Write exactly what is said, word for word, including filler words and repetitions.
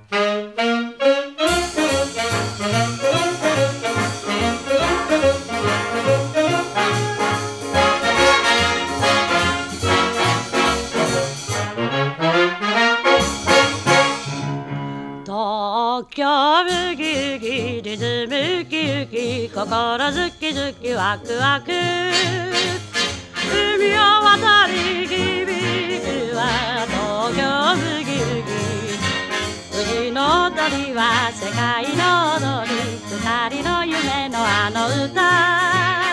東京ブギウギリズムウキウキ心ズキズキワクワク海を渡り響くは東京ブギウギ藤の踊りは世界の踊り二人の夢のあの歌